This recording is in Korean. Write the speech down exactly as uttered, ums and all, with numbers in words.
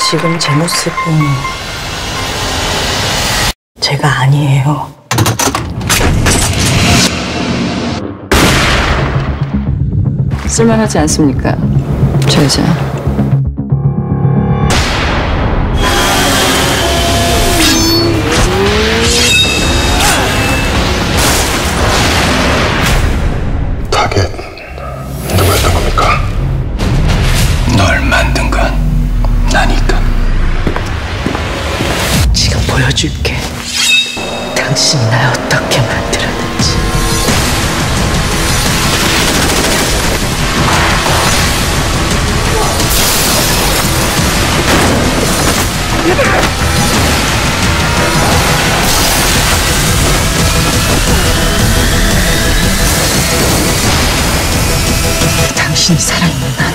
지금 제 모습은 제가 아니에요. 쓸만하지 않습니까, 저 여자? 타겟 누구였던 겁니까? 널 만든 건 나니까. 지금 보여줄게. 당신이 날 어떻게 만들었는지. 당신이 살아있는 날